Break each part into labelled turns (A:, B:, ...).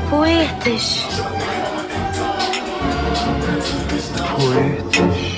A: Poetisch.
B: Poetisch.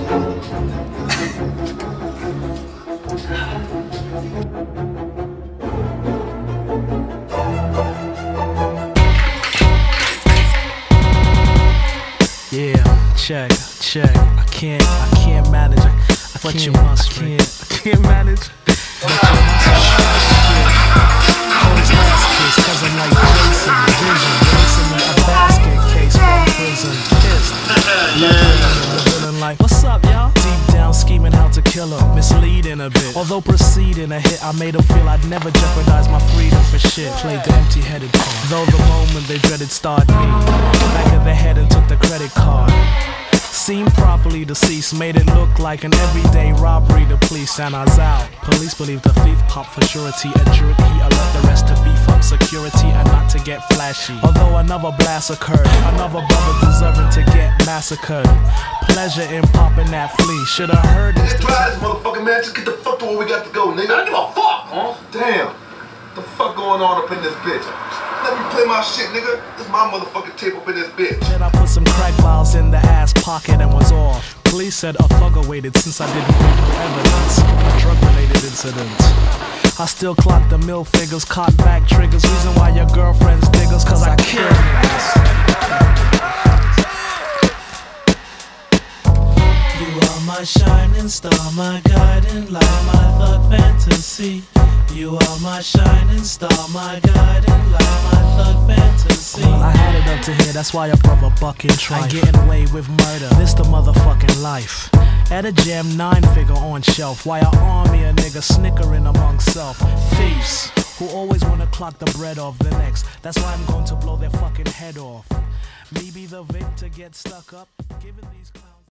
C: Yeah, check. I can't manage. I can't manage. But you must. Always last kiss, 'cause I'm like Jason, vision, racing me a basket case from prison. Pissed. Feeling like, what's up, y'all? Deep down scheming how to kill her, misleading a bit. Although proceeding a hit, I made them feel I'd never jeopardize my freedom for shit. Played the empty-headed part. Though the moment they dreaded starred me, back of the head and took the credit card. Seemed properly deceased, made it look like an everyday robbery. The police and I was out. Police believe the thief cop for surety. A jerk, he alert the rest to beef up security and not to get flashy. Although another blast occurred, another brother deserving to get massacred. Pleasure in popping that flea. Should've heard this.
B: Try this, motherfucker, man. Just get the fuck to where we got to go, nigga. I don't give a fuck, huh? Damn. What the fuck going on up in this bitch? Let me play my shit, nigga. This is my motherfucking tape up in this bitch.
C: Then I put some crack vials in the ass pocket and was off. Police said a thugger waited since I didn't leave no evidence. A drug-related incident. I still clock the mill figures, caught back triggers. Reason why your girlfriend's diggers, 'cause I kill niggas.
D: You are my shining star, my guiding light, my thug fantasy. You are my shining star, my guiding light, my thug fantasy.
C: Well, I had it up to here, that's why your brother bucking trife. Getting away with murder, this the motherfucking life. At a jam, 9-figure on shelf. Why a army of niggas snickering among self. Thieves, who always wanna clock the bread off the next. That's why I'm going to blow their fucking head off. Me be the victor, get stuck up, giving these